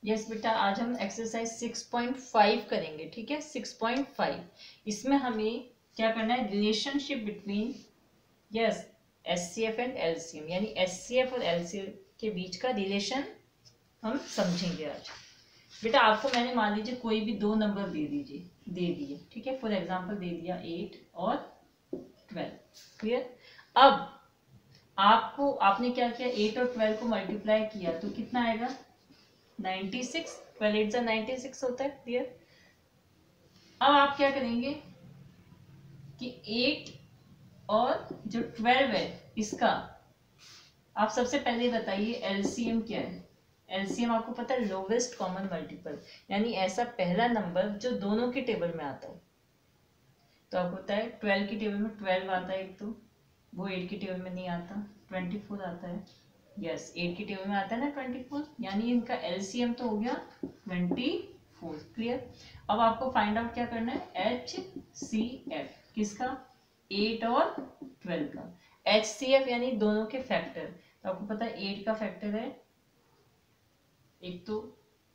Yes बेटा, आज हम एक्सरसाइज 6.5 करेंगे। ठीक है, 6.5 इसमें हमें क्या करना है, relationship between yes HCF and LCM, यानी एचसीएफ और एलसीएम के बीच का रिलेशन हम समझेंगे आज। बेटा आपको मैंने मान लीजिए कोई भी दो नंबर दे दिए। ठीक है, फॉर एग्जांपल दे दिया 8 और 12। क्लियर। अब आपने क्या किया, 8 और 12 को मल्टीप्लाई किया तो कितना आएगा, 96। 12 8 96 होता है। क्लियर। अब आप क्या करेंगे कि 8 और जो 12 है इसका आप सबसे पहले बताइए एलसीएम क्या है। एलसीएम आपको पता है, लोवेस्ट कॉमन मल्टीपल, यानी ऐसा पहला नंबर जो दोनों के टेबल में आता है। तो आपको पता है 12 की टेबल में 12 आता है, एक तो वो 8 की टेबल में नहीं आता। 24 आता है, यस 8 की टेबल में आता है ना 24, यानी इनका एलसीएम तो हो गया 24। क्लियर। अब आपको फाइंड आउट क्या करना है, एचसीएफ किसका, 8 और 12 का। एचसीएफ यानी दोनों के फैक्टर। तो आपको पता है 8 का फैक्टर है, एक तो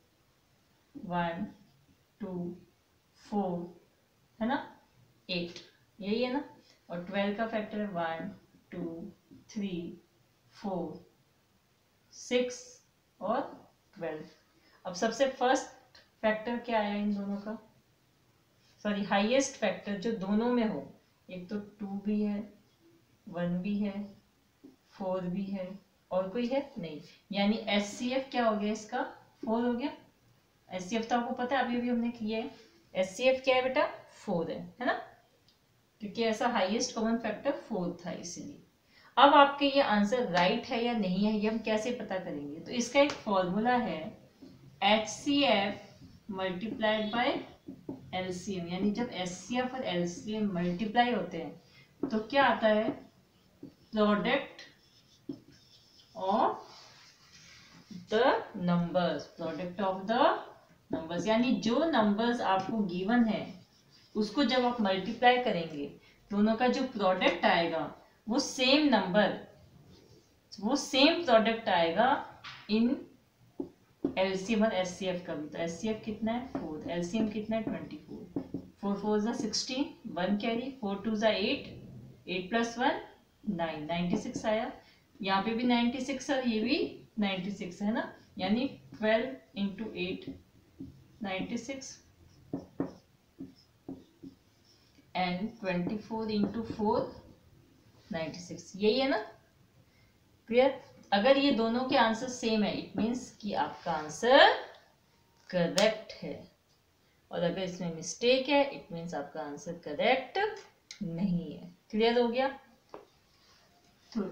1 2 4 है ना, 8 यही है ना, और 12 का फैक्टर है 1 2 3 4 6 और 12। अब सबसे फर्स्ट फैक्टर क्या आया इन दोनों का, सॉरी हाईएस्ट फैक्टर जो दोनों में हो, एक तो 2 भी है, 1 भी है, 4 भी है, और कोई है नहीं, यानी एचसीएफ क्या हो गया इसका, 4 हो गया। एचसीएफ तो आपको पता है, अभी अभी हमने किया है। एचसीएफ क्या है बेटा, 4 है ना, क्योंकि ऐसा हाईएस्ट कॉमन फैक्टर 4 था इसीलिए। अब आपके ये आंसर राइट है या नहीं है, ये हम कैसे पता करेंगे, तो इसका एक फॉर्मूला है HCF मल्टीप्लाइड बाय LCM, यानी जब HCF और LCM मल्टीप्लाई होते हैं तो क्या आता है, product of the numbers. Product of the numbers यानी जो नंबर्स आपको गिवन है उसको जब आप मल्टीप्लाई करेंगे, दोनों का जो प्रोडक्ट आएगा वो सेम नंबर, वो सेम प्रोडक्ट आएगा इन एलसीएम और एचसीएफ का भी। तो एचसीएफ कितना है 4, एलसीएम कितना है 24, 4 4 16, 1 कैरी, 4 2 8, 8 प्लस 1 9, 96 आया। यहाँ पे भी 96 और ये भी 96 है ना, यानी 12 इंटू 8 96 एंड 24 इंटू 4 96, यही है ना। क्लियर। अगर ये दोनों के आंसर सेम है इट मीन्स कि आपका आंसर करेक्ट है, और अगर इसमें मिस्टेक है इट मीन्स आपका आंसर करेक्ट नहीं है। क्लियर हो गया। तो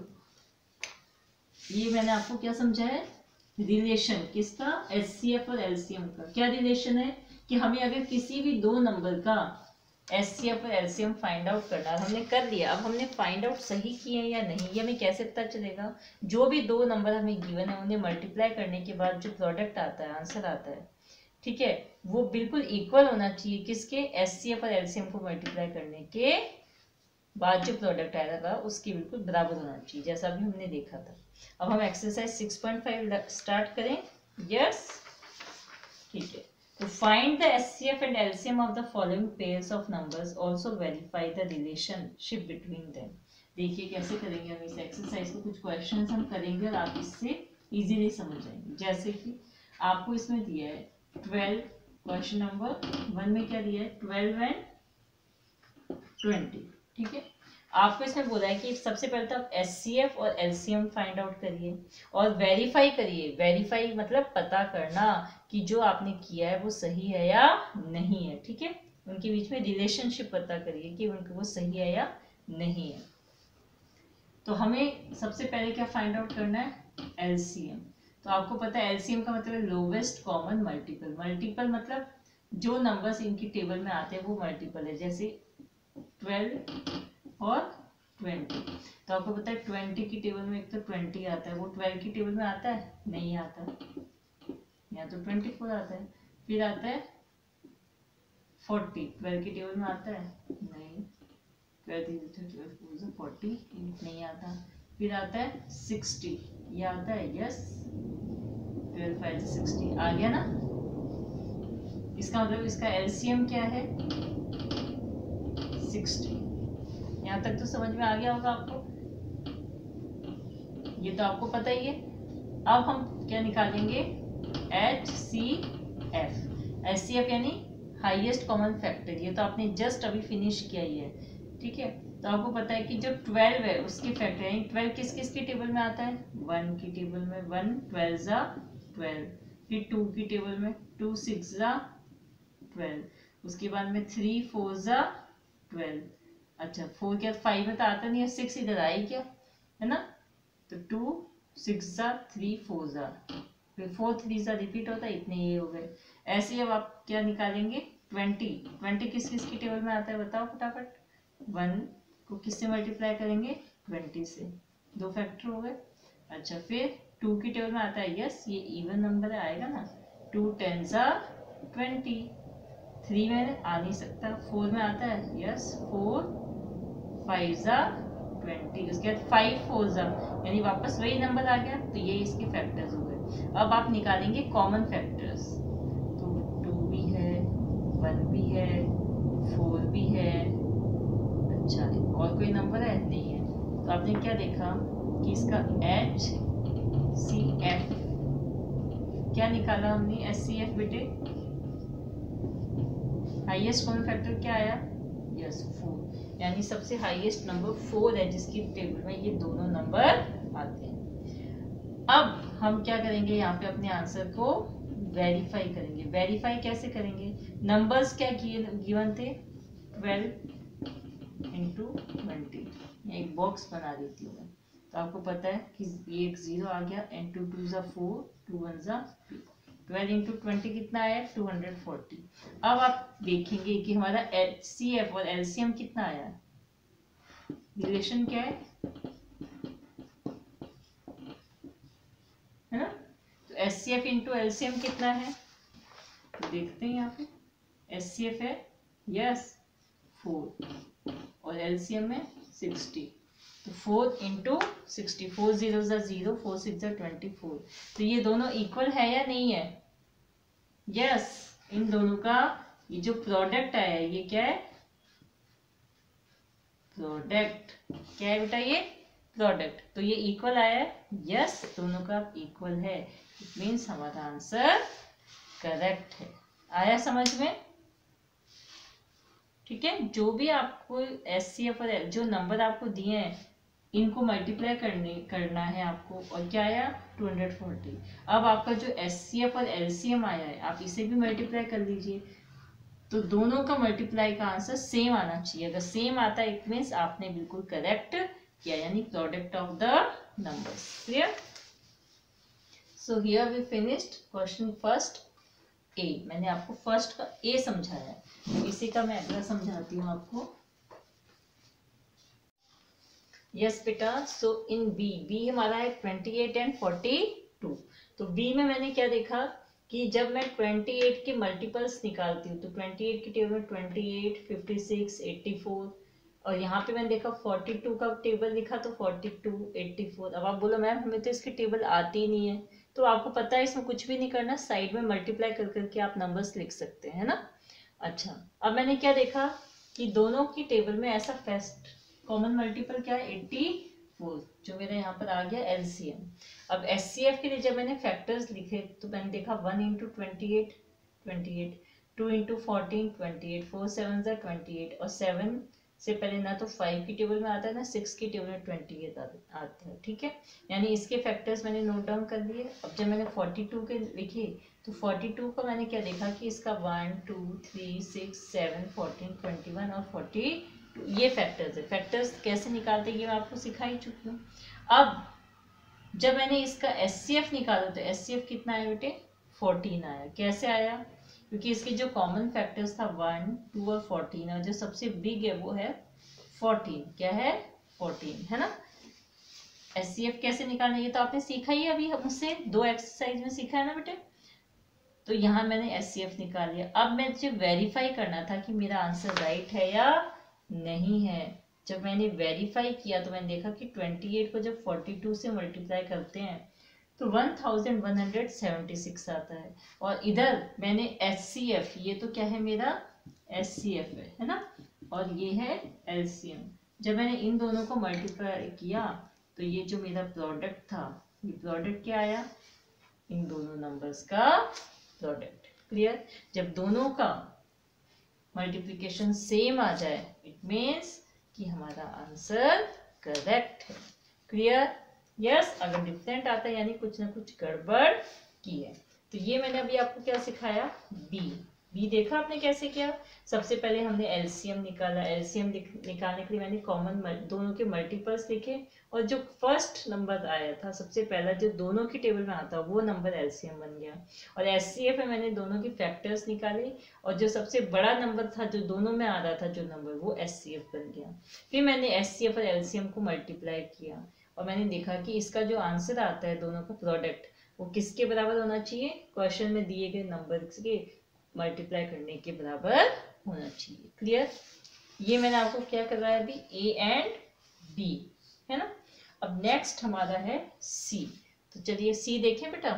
ये मैंने आपको क्या समझाया, रिलेशन किसका, एचसीएफ और एलसीएम का। क्या रिलेशन है कि हमें अगर किसी भी दो नंबर का एचसीएफ और एलसीएम फाइंड आउट करना, हमने कर लिया, अब हमने फाइंड आउट सही किए या नहीं ये हमें कैसे पता चलेगा, जो भी दो नंबर हमें गिवन है उन्हें मल्टीप्लाई करने के बाद जो प्रोडक्ट आता है, आंसर आता है, ठीक है, वो बिल्कुल इक्वल होना चाहिए किसके, एचसीएफ और एलसीएम को मल्टीप्लाई करने के बाद जो प्रोडक्ट आएगा उसके बिल्कुल बराबर होना चाहिए, जैसा भी हमने देखा था। अब हम एक्सरसाइज 6.5 स्टार्ट करें। यस ठीक है। To find the SCF and LCM of the following pairs of numbers, also verify the relationship between them. देखिए कैसे करेंगे हम इस एक्सरसाइज को, कुछ क्वेश्चंस हम करेंगे और आप इससे इजीली समझ जाएंगे। जैसे कि आपको इसमें दिया है 12, क्वेश्चन नंबर 1 में क्या दिया है 12 एंड 20। ठीक है, आपको इसमें बोला है कि सबसे पहले तो आप एचसीएफ और एलसीएम फाइंड आउट करिए और वेरीफाई करिए। वेरीफाई मतलब पता करना कि जो आपने किया है वो सही है या नहीं है। ठीक है, उनके बीच में रिलेशनशिप पता करिए कि उनके वो सही है या नहीं है। तो हमें सबसे पहले क्या फाइंड आउट करना है, एलसीएम। तो आपको पता है एलसीएम का मतलब है लोवेस्ट कॉमन मल्टीपल। मल्टीपल मतलब जो नंबर्स इनकी टेबल में आते हैं वो मल्टीपल है, जैसे 12 और 20। तो आपको पता है 20 की टेबल में एक तो 20 आता है, वो 12 की टेबल में आता है, नहीं आता, यहाँ तो 24 आता है। फिर आता है 40, 12 की टेबल में आता है, नहीं, 12 40 नहीं आता। फिर आता है 60, ये आता है, यस 12 5 60 आ गया ना। इसका मतलब इसका एलसीएम क्या है 60। यहाँ तक तो समझ में आ गया होगा आपको, ये तो आपको पता ही है। अब हम क्या निकालेंगे HCF। HCF यानी हाईएस्ट कॉमन फैक्टर, ये तो आपने जस्ट अभी फिनिश किया ही है, ठीक है। तो आपको पता है कि जो 12 है उसके फैक्टर यानी 12 किस किस की टेबल में आता है 1 की टेबल में, 1 12 जा 12, फिर 2 की टेबल में 2 6 जा 12, उसके बाद में 3 4 जा 12। अच्छा 4 क्या 5 में तो आता नहीं है, 6 इधर आई क्या, है ना। तो 2 6 जा 3 4 जा, फिर 4 3 जा रिपीट होता है, इतने ये हो गए। ऐसे ही अब आप क्या निकालेंगे 20 किस किस की टेबल में आता है बताओ फटाफट। 1 को किससे मल्टीप्लाई करेंगे 20 से, 2 फैक्टर हो गए। अच्छा फिर 2 की टेबल में आता है, यस ये इवन नंबर आएगा ना, 2 10 जा 20, 3 में आ नहीं सकता, 4 में आता है, यस 4 5 जा 20, उसके बाद 5 4 जा यानी वापस वही नंबर आ गया। तो ये इसके फैक्टर्स हो गए। अब आप निकालेंगे कॉमन फैक्टर्स, तो 2 भी है 1 भी है 4 भी है। अच्छा और कोई नंबर है नहीं है। तो आपने क्या देखा कि इसका HCF क्या निकाला हमने, HCF बेटे हाईएस्ट कॉमन फैक्टर क्या आया, यस 4, यानी सबसे हाईएस्ट नंबर 4 है जिसकी टेबल में ये दोनों नंबर आते हैं। अब हम क्या करेंगे यहाँ पे अपने आंसर को वेरीफाई करेंगे। वेरीफाई कैसे करेंगे, नंबर्स क्या गिवन थे 12 इंटू 20, एक बॉक्स बना देती हूँ मैं। तो आपको पता है कि ये एक 0 आ गया, एंड 2 2 जा 4 2 1 जा 2, 12 इंटू 20 कितना आया 240। अब आप देखेंगे कि हमारा HCF और LCM कितना आया है, रिलेशन क्या है ना। तो HCF इंटू LCM कितना है, तो देखते हैं यहाँ पे HCF है यस 4 और LCM में 60, तो 4 इंटू 60, 4 0 जा 0 4 6 जा 24। तो ये दोनों इक्वल है या नहीं है, यस इन दोनों का ये जो प्रोडक्ट आया है ये क्या है प्रोडक्ट, क्या है बेटा ये प्रोडक्ट। तो ये इक्वल आया है, यस दोनों का इक्वल है, इट मीन्स हमारा आंसर करेक्ट है। आया समझ में, ठीक है। जो भी आपको HCF और जो नंबर आपको दिए हैं इनको मल्टीप्लाई करना है आपको, और क्या आया 240। अब आपका जो HCF और LCM आया है आप इसे भी मल्टीप्लाई कर लीजिए, तो दोनों का मल्टीप्लाई का आंसर सेम आना चाहिए। अगर सेम आता है इट मीन्स आपने बिल्कुल करेक्ट किया, यानी product of the numbers. Clear, so here we finished question first A. मैंने आपको फर्स्ट का ए समझाया है, इसी का मैं अगला समझाती हूँ आपको। यस बेटा, सो इन बी हमारा है 28 एंड 42। तो बी में मैंने क्या देखा कि जब मैं 28 के मल्टीपल्स निकालती हूँ तो 28 की टेबल में 28 56 84, और यहाँ पे मैंने देखा 42 का टेबल लिखा तो 42 84। अब आप बोलो मैम हमें तो इसकी टेबल आती ही नहीं है, तो आपको पता है इसमें कुछ भी नहीं करना, साइड में मल्टीप्लाई कर करके आप नंबर्स लिख सकते हैं ना। अच्छा अब मैंने क्या देखा कि दोनों की टेबल में ऐसा फर्स्ट कॉमन मल्टीपल क्या है 84, जो मेरा यहाँ पर आ गया LCM। अब HCF के लिए जब मैंने फैक्टर्स लिखे तो मैंने देखा 1 इंटू 28 28, 2 इंटू 14 28, 4 7 जा 28, और 7 से पहले ना तो 5 की टेबल में आता है ना 6 की टेबल में 28 आता है, ठीक है। यानी इसके फैक्टर्स मैंने नोट डाउन कर दिए। अब जब मैंने 42 के लिखे तो 42 का मैंने क्या देखा कि इसका 1 2 3 6 7 14 21 और 42 ये फैक्टर्स है। फैक्टर्स कैसे निकालते हैं ये मैं आपको सिखा ही चुकी हूँ। अब जब मैंने इसका HCF निकाला तो HCF कितना आया बेटे 14 आया। कैसे आया, क्योंकि इसके जो कॉमन फैक्टर्स था 1 2 और 14, और जो सबसे बिग है वो है 14, क्या है 14, है ना। HCF कैसे निकालना ये तो आपने सीखा ही अभी मुझसे 2 एक्सरसाइज में सीखा है ना बेटे। तो यहाँ मैंने HCF निकाल लिया। अब मुझे वेरीफाई करना था कि मेरा आंसर राइट है या नहीं है। जब मैंने वेरीफाई किया तो मैंने देखा कि 28 को जब 42 से मल्टीप्लाई करते हैं तो 1176 आता है। और इधर मैंने HCF, ये तो क्या है मेरा HCF है ना, और ये है LCM। जब मैंने इन दोनों को मल्टीप्लाई किया तो ये जो मेरा प्रोडक्ट था, ये प्रोडक्ट क्या आया, इन दोनों नंबर्स का प्रोडक्ट। क्लियर? जब दोनों का मल्टीप्लिकेशन सेम आ जाए इट मीन्स कि हमारा आंसर करेक्ट है। क्लियर? यस। अगर डिफरेंट आता है यानी कुछ ना कुछ गड़बड़ की है। तो ये मैंने अभी आपको क्या सिखाया, बी देखा आपने कैसे किया। सबसे पहले हमने एलसीएम निकाला, एलसीएम निकालने के लिए मैंने कॉमन दोनों के मल्टीपल्स लिखे, और जो फर्स्ट नंबर आया था सबसे पहला जो दोनों की टेबल में आता वो नंबर एलसीएम बन गया। और एचसीएफ में मैंने दोनों की फैक्टर्स निकाले, और जो सबसे बड़ा नंबर था जो दोनों में आ रहा था जो नंबर, वो एचसीएफ बन गया। फिर मैंने एचसीएफ और एलसीएम को मल्टीप्लाई किया, और मैंने देखा कि इसका जो आंसर आता है दोनों का प्रोडक्ट वो किसके बराबर होना चाहिए, क्वेश्चन में दिए गए नंबर के मल्टीप्लाई करने के बराबर होना चाहिए। क्लियर? ये मैंने आपको क्या करवाया अभी, ए एंड बी, है ना। अब नेक्स्ट हमारा है सी। तो चलिए सी देखें बेटा।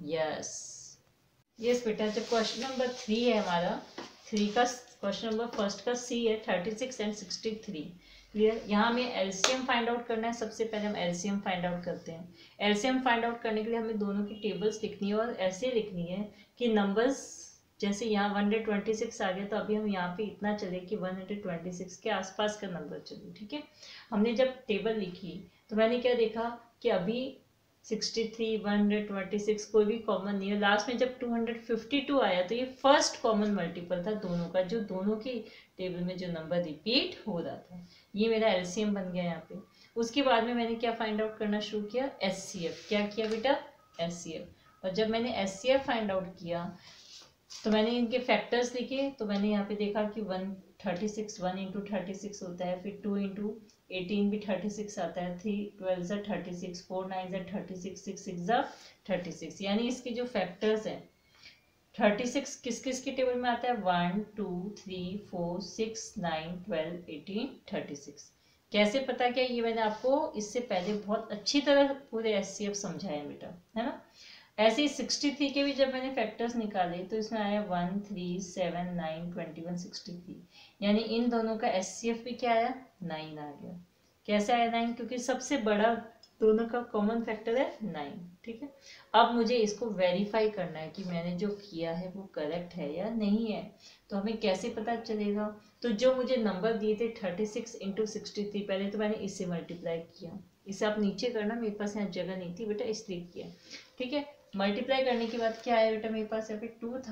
यस बेटा, जब क्वेश्चन नंबर 3 है हमारा, 3 का क्वेश्चन नंबर फर्स्ट का सी है 36 एंड 63। क्लियर? यहाँ हमें एलसीएम फाइंड आउट करना है। सबसे पहले हम एलसीएम फाइंड आउट करते हैं। एलसीएम फाइंड आउट करने के लिए हमें दोनों की टेबल्स लिखनी है, और ऐसे लिखनी है कि नंबर्स, जैसे यहाँ 126 आ गया तो अभी हम यहाँ पे इतना चले कि 126 के आसपास का नंबर चले। ठीक है? हमने जब टेबल लिखी तो मैंने क्या देखा कि अभी 63, 126 कोई भी कॉमन नहीं है। लास्ट में जब 252 आया तो ये फर्स्ट कॉमन मल्टीपल था दोनों का, जो दोनों की टेबल में जो नंबर रिपीट हो रहा था। ये मेरा एलसीएम बन गया यहाँ पे। उसके बाद में मैंने क्या फाइंड आउट करना शुरू किया, एचसीएफ। क्या किया बेटा, एचसीएफ। और जब मैंने एचसीएफ फाइंड आउट किया तो मैंने इनके फैक्टर्स लिखे, तो मैंने यहाँ पे देखा कि 136 1 इंटू 36 होता है, फिर 2 इंटू 18 भी 36 आता है, 3 12 ज़ा 36, 4 9 ज़ा 36, 6 6 ज़ा 36। यानी इसके जो फैक्टर्स हैं 36 किस किस के टेबल में आता है, 1 2 3 4 6 9 12 18 36। कैसे पता क्या, ये मैंने आपको इससे पहले बहुत अच्छी तरह पूरे एचसीएफ समझाया बेटा, है ना। ऐसे ही 63 के भी जब मैंने फैक्टर्स निकाले तो इसमें आया 1 3 7 9 21 63। यानी इन दोनों का एचसीएफ भी क्या आया, 9 आ गया। कैसे आया 9, क्योंकि सबसे बड़ा दोनों का कॉमन फैक्टर है 9। ठीक है? अब मुझे इसको वेरीफाई करना है कि मैंने जो किया है वो करेक्ट है या नहीं है। तो हमें कैसे पता चलेगा, तो जो मुझे नंबर दिए थे 36 इंटू 63, पहले तो मैंने इससे मल्टीप्लाई किया। इसे आप नीचे करना, मेरे पास यहाँ जगह नहीं थी बेटा इसलिए किया। ठीक है? मल्टीप्लाई करने के बाद क्या आया बेटा मेरे पास यहाँ पे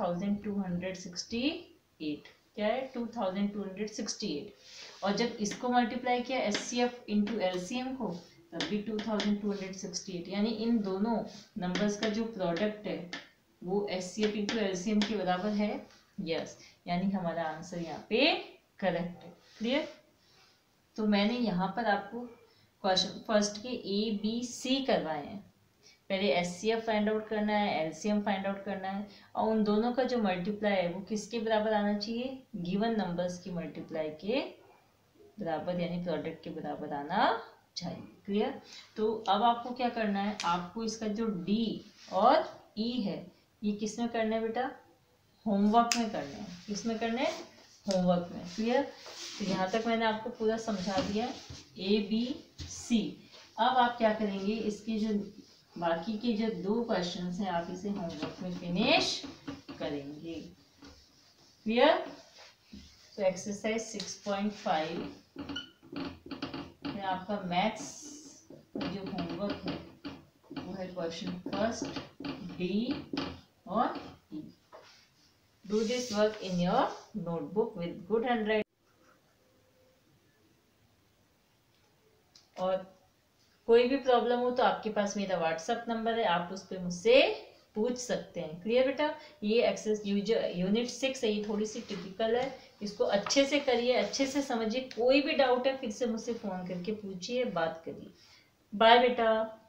2268। क्या है, 2268। और जब इसको मल्टीप्लाई किया एचसीएफ इंटू एलसीएम को, तब भी 2268। यानी इन दोनों नंबर्स का जो प्रोडक्ट है वो एचसीएफ इंटू एलसीएम के बराबर है। यस, यानी हमारा आंसर यहाँ पे करेक्ट है। क्लियर? तो मैंने यहाँ पर आपको क्वेश्चन फर्स्ट के ए बी सी करवाए हैं। पहले एचसीएफ फाइंड आउट करना है, एलसीएम फाइंड आउट करना है, और उन दोनों का जो मल्टीप्लाई है वो किसके बराबर आना चाहिए, गिवन नंबर्स की मल्टीप्लाई के बराबर, यानी प्रोडक्ट के बराबर आना चाहिए। क्लियर? तो अब आपको क्या करना है, आपको इसका जो डी और ई है ये किस में करना है बेटा, होमवर्क में करना है। किस में करना है, होमवर्क में। क्लियर? तो यहाँ तक मैंने आपको पूरा समझा दिया ए बी सी। अब आप क्या करेंगे, इसकी जो बाकी के जो 2 क्वेश्चंस हैं आप इसे होमवर्क में फिनिश करेंगे। क्लियर? तो एक्सरसाइज 6.5 में आपका मैथ्स जो होमवर्क है वो है क्वेश्चन फर्स्ट, डी और E. Do this work in your notebook with good handwriting. और कोई भी प्रॉब्लम हो तो आपके पास मेरा व्हाट्सएप नंबर है, आप उस पर मुझसे पूछ सकते हैं। क्लियर बेटा? ये एक्सेस यूनिट 6 है, ये थोड़ी सी टिपिकल है, इसको अच्छे से करिए, अच्छे से समझिए। कोई भी डाउट है फिर से मुझसे फ़ोन करके पूछिए, बात करिए। बाय बेटा।